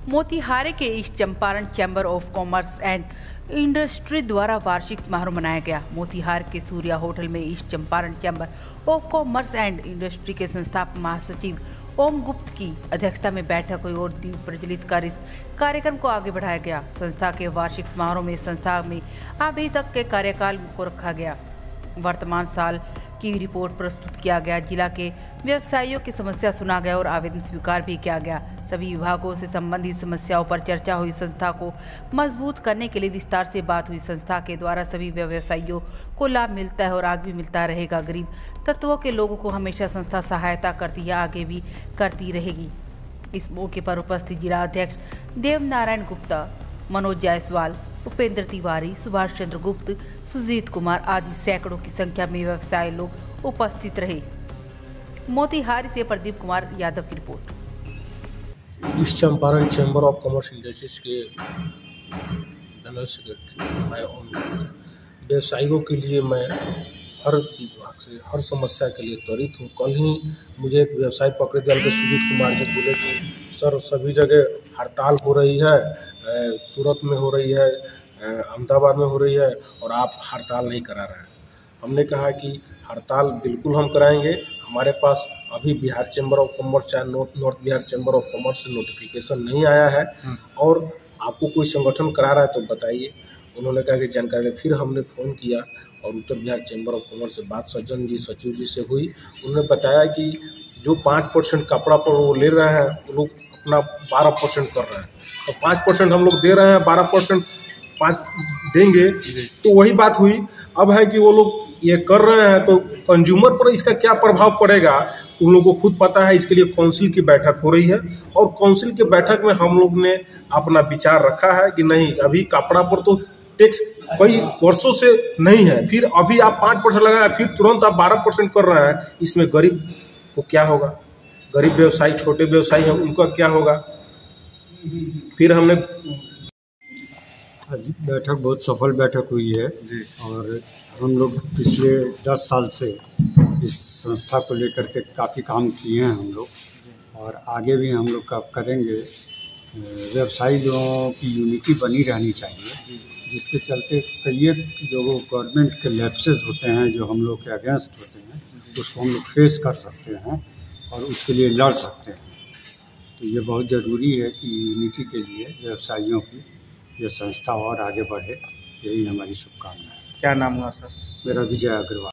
मोतिहारी के east Champaran chamber of commerce and industry द्वारा वार्षिक समारोह मनाया गया। मोतिहारी के सूर्या होटल में east Champaran chamber of commerce and industry के संस्थापक महासचिव ओम गुप्त की अध्यक्षता में बैठक हुई और दीप प्रज्वलित कर इस कार्यक्रम को आगे बढ़ाया गया। संस्था के वार्षिक समारोह में संस्था में अभी तक के कार्यकाल को रखा गया। वर्तमान साल की रिपोर्ट प्रस्तुत किया गया। जिला के व्यवसायियों की समस्या सुना गया और आवेदन स्वीकार भी किया गया। सभी विभागों से संबंधित समस्याओं पर चर्चा हुई। संस्था को मजबूत करने के लिए विस्तार से बात हुई। संस्था के द्वारा सभी व्यवसायियों को लाभ मिलता है और आगे भी मिलता रहेगा। गरीब तत्वों के लोगों को हमेशा संस्था सहायता करती है, आगे भी करती रहेगी। इस मौके पर उपस्थित जिला अध्यक्ष देव नारायण गुप्ता, मनोज जायसवाल, उपेंद्र तिवारी, सुभाष चंद्र गुप्त, सुजीत कुमार आदि सैकड़ों की संख्या में व्यवसायी लोग उपस्थित रहे। मोतिहारी से प्रदीप कुमार यादव की रिपोर्ट। East Champaran chamber of commerce industries के जनरल सेक्रेटरी मैं व्यवसायियों के लिए मैं हर विभाग से हर समस्या के लिए त्वरित हूँ। कल ही मुझे एक व्यवसाय पकड़े दल के सुजीत कुमार जी बोले कि सर सभी जगह हड़ताल हो रही है, सूरत में हो रही है, अहमदाबाद में हो रही है और आप हड़ताल नहीं करा रहे हैं। हमने कहा कि हड़ताल बिल्कुल हम कराएंगे। हमारे पास अभी बिहार चैम्बर ऑफ कॉमर्स या north Bihar chamber of commerce से नोटिफिकेशन नहीं आया है और आपको कोई संगठन करा रहा है तो बताइए। उन्होंने कहा कि जानकारी। फिर हमने फ़ोन किया और उत्तर बिहार चैम्बर ऑफ कॉमर्स से बात सज्जन जी सचिव जी से हुई। उन्होंने बताया कि जो 5% कपड़ा पर वो ले रहे हैं वो लोग अपना 12% कर रहे हैं, तो 5% हम लोग दे रहे हैं, 12% 5 देंगे, तो वही बात हुई। अब है कि वो लोग ये कर रहे हैं तो कंज्यूमर पर इसका क्या प्रभाव पड़ेगा उन लोगों को खुद पता है। इसके लिए काउंसिल की बैठक हो रही है और काउंसिल की बैठक में हम लोग ने अपना विचार रखा है कि नहीं, अभी कपड़ा पर तो टैक्स कई वर्षों से नहीं है, फिर अभी आप 5% लगाए, फिर तुरंत आप 12% कर रहे हैं। इसमें गरीब को क्या होगा? गरीब व्यवसायी, छोटे व्यवसायी हैं, उनका क्या होगा? फिर हमने आज बैठक बहुत सफल बैठक हुई है और हम लोग पिछले 10 साल से इस संस्था को लेकर के काफ़ी काम किए हैं हम लोग और आगे भी हम लोग का करेंगे। व्यवसायियों की यूनिटी बनी रहनी चाहिए, जिसके चलते कई जो गवर्नमेंट के लैप्सेस होते हैं जो हम लोग के अगेंस्ट होते हैं उसको हम लोग फेस कर सकते हैं और उसके लिए लड़ सकते हैं। तो ये बहुत ज़रूरी है कि यूनिटी के लिए व्यवसायियों की ये संस्था और आगे बढ़े। यही हमारी शुभकामना है। क्या नाम हुआ सर? मेरा विजय अग्रवाल।